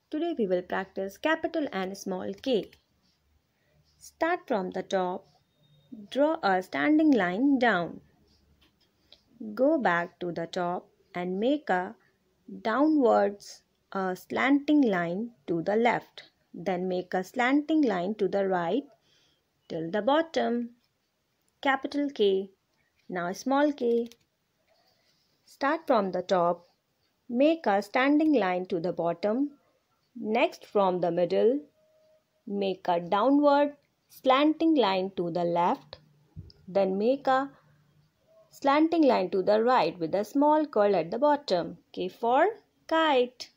Today we will practice capital and small k. Start from the top. Draw a standing line down. Go back to the top and make a downwards a slanting line to the left. Then make a slanting line to the right till the bottom. Capital K. Now small k. Start from the top. Make a standing line to the bottom. Next from the middle, make a downward slanting line to the left. Then make a slanting line to the right with a small curl at the bottom. K for kite.